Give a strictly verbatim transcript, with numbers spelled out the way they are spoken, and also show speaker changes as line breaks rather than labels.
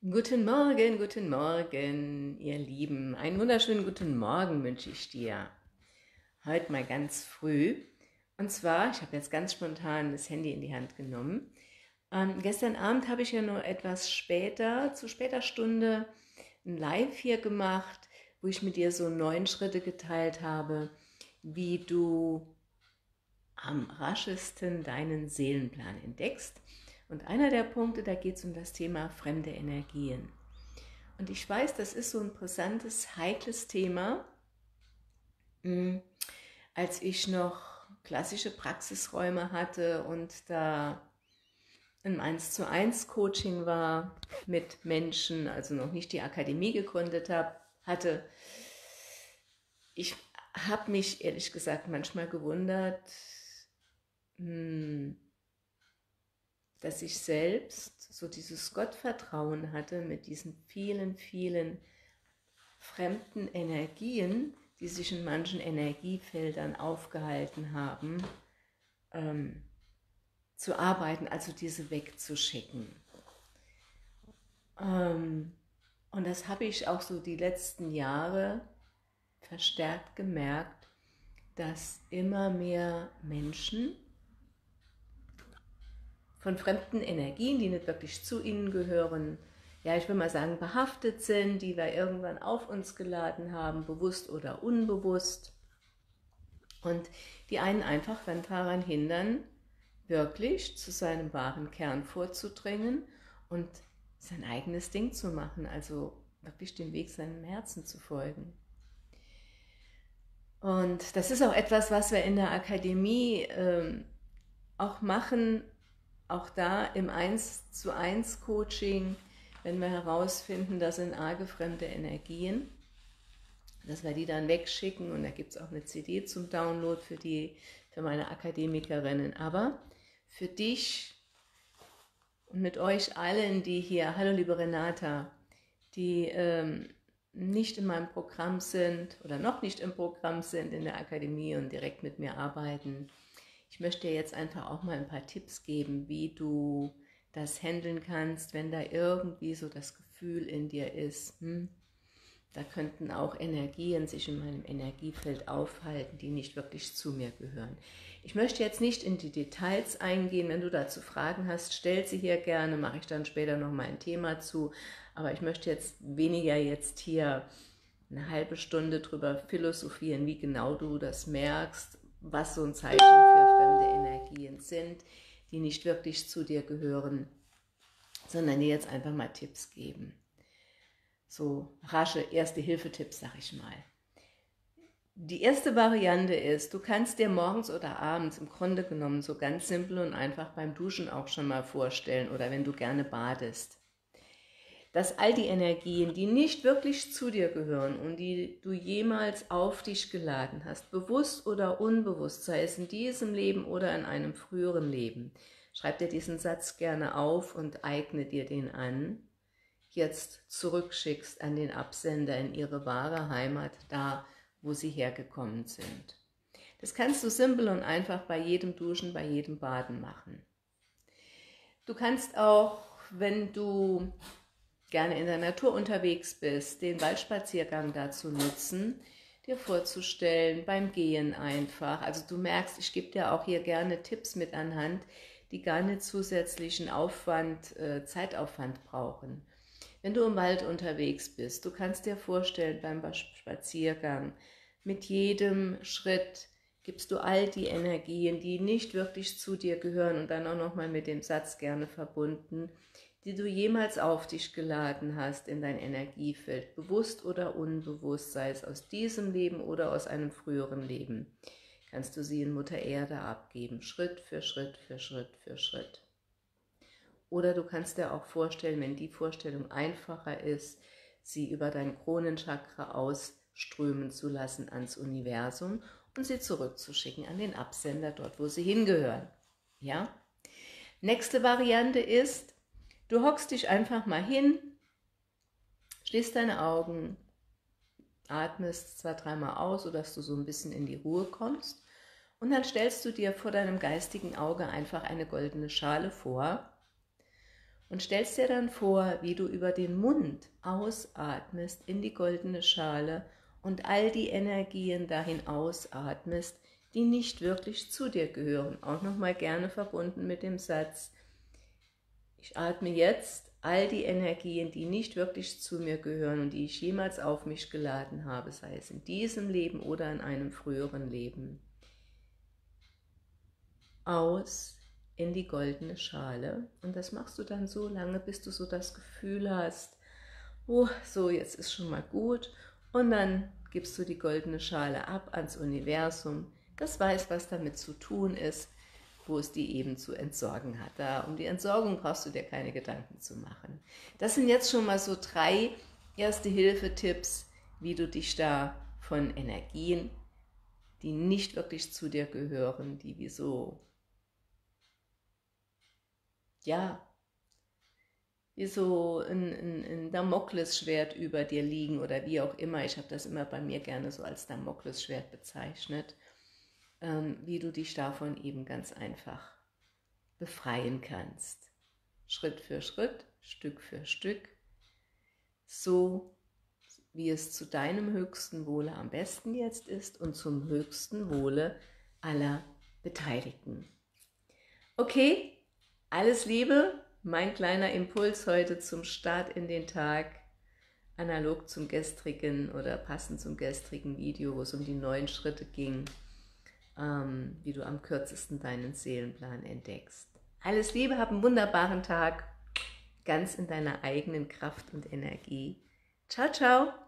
Guten Morgen, guten Morgen, ihr Lieben. Einen wunderschönen guten Morgen wünsche ich dir. Heute mal ganz früh. Und zwar, ich habe jetzt ganz spontan das Handy in die Hand genommen. Ähm, gestern Abend habe ich ja nur etwas später, zu später Stunde, ein Live hier gemacht, wo ich mit dir so neun Schritte geteilt habe, wie du am raschesten deinen Seelenplan entdeckst. Und einer der Punkte, da geht es um das Thema fremde Energien. Und ich weiß, das ist so ein brisantes, heikles Thema. Als ich noch klassische Praxisräume hatte und da ein eins zu eins Coaching war mit Menschen, also noch nicht die Akademie gegründet habe, hatte, ich habe mich ehrlich gesagt manchmal gewundert, dass ich selbst so dieses Gottvertrauen hatte mit diesen vielen, vielen fremden Energien, die sich in manchen Energiefeldern aufgehalten haben, ähm, zu arbeiten, also diese wegzuschicken. Ähm, und das habe ich auch so die letzten Jahre verstärkt gemerkt, dass immer mehr Menschen von fremden Energien, die nicht wirklich zu ihnen gehören, ja, ich will mal sagen, behaftet sind, die wir irgendwann auf uns geladen haben, bewusst oder unbewusst. Und die einen einfach daran hindern, wirklich zu seinem wahren Kern vorzudringen und sein eigenes Ding zu machen, also wirklich den Weg seinem Herzen zu folgen. Und das ist auch etwas, was wir in der Akademie ähm, auch machen, auch da im eins zu eins Coaching, wenn wir herausfinden, das sind arge fremde Energien, dass wir die dann wegschicken, und da gibt es auch eine C D zum Download für, die, für meine Akademikerinnen. Aber für dich und mit euch allen, die hier, hallo liebe Renata, die ähm, nicht in meinem Programm sind oder noch nicht im Programm sind in der Akademie und direkt mit mir arbeiten, ich möchte dir jetzt einfach auch mal ein paar Tipps geben, wie du das handeln kannst, wenn da irgendwie so das Gefühl in dir ist, hm, da könnten auch Energien sich in meinem Energiefeld aufhalten, die nicht wirklich zu mir gehören. Ich möchte jetzt nicht in die Details eingehen. Wenn du dazu Fragen hast, stell sie hier gerne, mache ich dann später noch mal ein Thema zu. Aber ich möchte jetzt weniger jetzt hier eine halbe Stunde drüber philosophieren, wie genau du das merkst, was so ein Zeichen für fremde Energien sind, die nicht wirklich zu dir gehören, sondern dir jetzt einfach mal Tipps geben. So rasche Erste-Hilfe-Tipps, sag ich mal. Die erste Variante ist, du kannst dir morgens oder abends im Grunde genommen so ganz simpel und einfach beim Duschen auch schon mal vorstellen oder wenn du gerne badest, dass all die Energien, die nicht wirklich zu dir gehören und die du jemals auf dich geladen hast, bewusst oder unbewusst, sei es in diesem Leben oder in einem früheren Leben, schreib dir diesen Satz gerne auf und eigne dir den an, jetzt zurückschickst an den Absender in ihre wahre Heimat, da wo sie hergekommen sind. Das kannst du simpel und einfach bei jedem Duschen, bei jedem Baden machen. Du kannst auch, wenn du gerne in der Natur unterwegs bist, den Waldspaziergang dazu nutzen, dir vorzustellen, beim Gehen einfach. Also du merkst, ich gebe dir auch hier gerne Tipps mit an Hand, die gar nicht zusätzlichen Aufwand, äh, Zeitaufwand brauchen. Wenn du im Wald unterwegs bist, du kannst dir vorstellen, beim Spaziergang, mit jedem Schritt gibst du all die Energien, die nicht wirklich zu dir gehören, und dann auch nochmal mit dem Satz gerne verbunden, die du jemals auf dich geladen hast in dein Energiefeld, bewusst oder unbewusst, sei es aus diesem Leben oder aus einem früheren Leben, kannst du sie in Mutter Erde abgeben, Schritt für Schritt für Schritt für Schritt. Oder du kannst dir auch vorstellen, wenn die Vorstellung einfacher ist, sie über dein Kronenchakra ausströmen zu lassen ans Universum und sie zurückzuschicken an den Absender, dort wo sie hingehören. Ja? Nächste Variante ist, du hockst dich einfach mal hin, schließt deine Augen, atmest zwei, dreimal aus, sodass du so ein bisschen in die Ruhe kommst, und dann stellst du dir vor deinem geistigen Auge einfach eine goldene Schale vor und stellst dir dann vor, wie du über den Mund ausatmest in die goldene Schale und all die Energien dahin ausatmest, die nicht wirklich zu dir gehören. Auch nochmal gerne verbunden mit dem Satz, ich atme jetzt all die Energien, die nicht wirklich zu mir gehören und die ich jemals auf mich geladen habe, sei es in diesem Leben oder in einem früheren Leben, aus in die goldene Schale. Und das machst du dann so lange, bis du so das Gefühl hast, oh, so jetzt ist schon mal gut. Und dann gibst du die goldene Schale ab ans Universum. Das weiß, was damit zu tun ist, wo es die eben zu entsorgen hat. Da, um die Entsorgung brauchst du dir keine Gedanken zu machen. Das sind jetzt schon mal so drei Erste-Hilfe-Tipps, wie du dich da von Energien, die nicht wirklich zu dir gehören, die wie so, ja, wie so ein, ein, ein Damoklesschwert über dir liegen oder wie auch immer. Ich habe das immer bei mir gerne so als Damoklesschwert bezeichnet, ähm, wie du dich davon eben ganz einfach befreien kannst. Schritt für Schritt, Stück für Stück, so wie es zu deinem höchsten Wohle am besten jetzt ist und zum höchsten Wohle aller Beteiligten. Okay, alles Liebe, mein kleiner Impuls heute zum Start in den Tag, analog zum gestrigen oder passend zum gestrigen Video, wo es um die neun Schritte ging, ähm, wie du am kürzesten deinen Seelenplan entdeckst. Alles Liebe, hab einen wunderbaren Tag, ganz in deiner eigenen Kraft und Energie. Ciao, ciao!